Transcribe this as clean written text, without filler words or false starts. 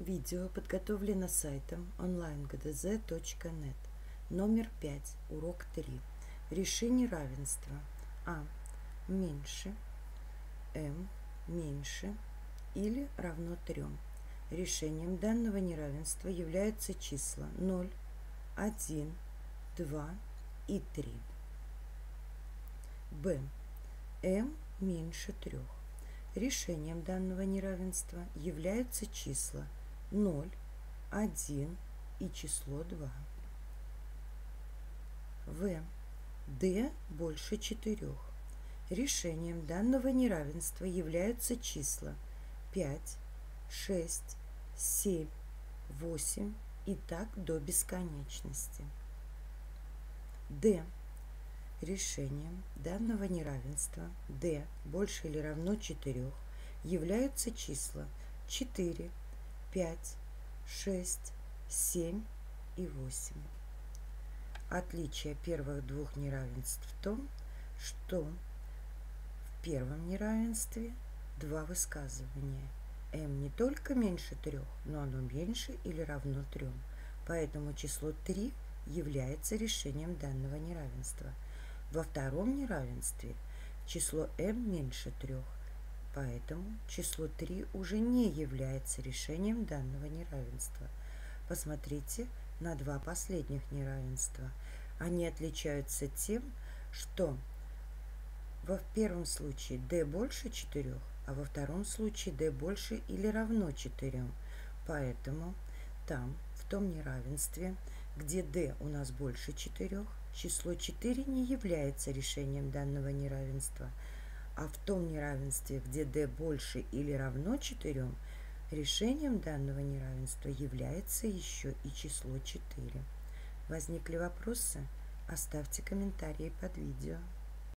Видео подготовлено сайтом onlinegdz.net. Номер 5. Урок 3. Решение равенства А меньше, М меньше или равно 3. Решением данного неравенства являются числа 0, 1, 2 и 3. Б. М меньше 3. Решением данного неравенства являются числа 0, 1 и число 2. В. D больше 4. Решением данного неравенства являются числа 5, 6, 7, 8 и так до бесконечности. D. Решением данного неравенства D больше или равно 4 являются числа 4, 5, 6, 7 и 8. Отличие первых двух неравенств в том, что в первом неравенстве два высказывания. M не только меньше 3, но оно меньше или равно 3. Поэтому число 3 является решением данного неравенства. Во втором неравенстве число m меньше 3, поэтому число 3 уже не является решением данного неравенства. Посмотрите на два последних неравенства. Они отличаются тем, что в первом случае d больше 4, а во втором случае d больше или равно 4. Поэтому там, в том неравенстве, где d у нас больше 4, число 4 не является решением данного неравенства, а в том неравенстве, где d больше или равно 4, решением данного неравенства является еще и число 4. Возникли вопросы? Оставьте комментарии под видео.